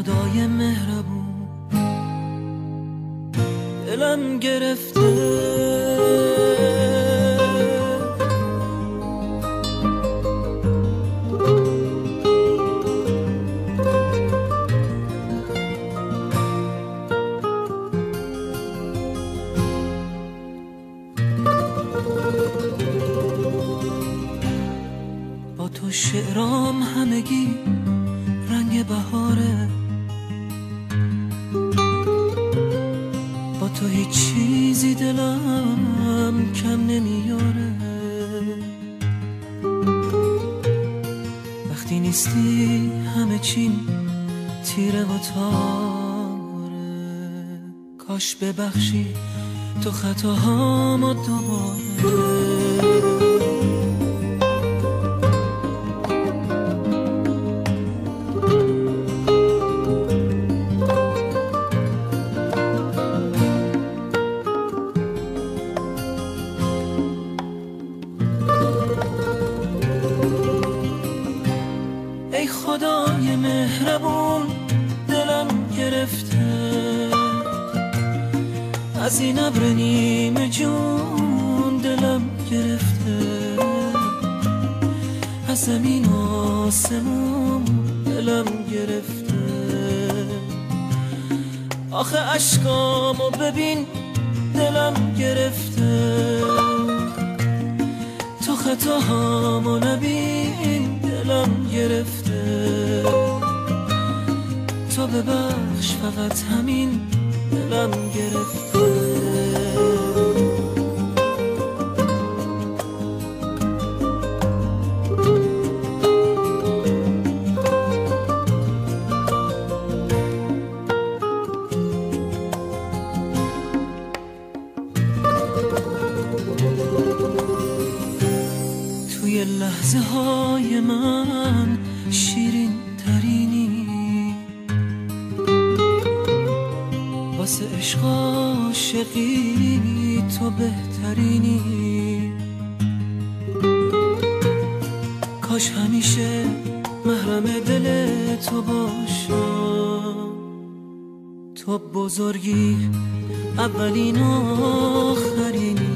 خدای مهربون دلم گرفته، با تو شعرام همگی رنگ بهاره، با تو هیچ چیزی دلم کم نمیاره. وقتی نیستی همه چیم تیره و تاره، کاش ببخشی تو خطاهامو دوباره. ای خدای مهربون دلم گرفته، از این ابر نیمه جون دلم گرفته، از زمین و آسمون دلم گرفته. آخه اشکامو ببین دلم گرفته، تو خطاهامو نبین دلم گرفته. تو ببخش فقط همین دلم گرفته. توی لحظه های من شیرین ترینی، واسه عشق عاشقی تو بهترینی. کاش همیشه محرم دل تو باشم، تو بزرگی اولین و آخرینی.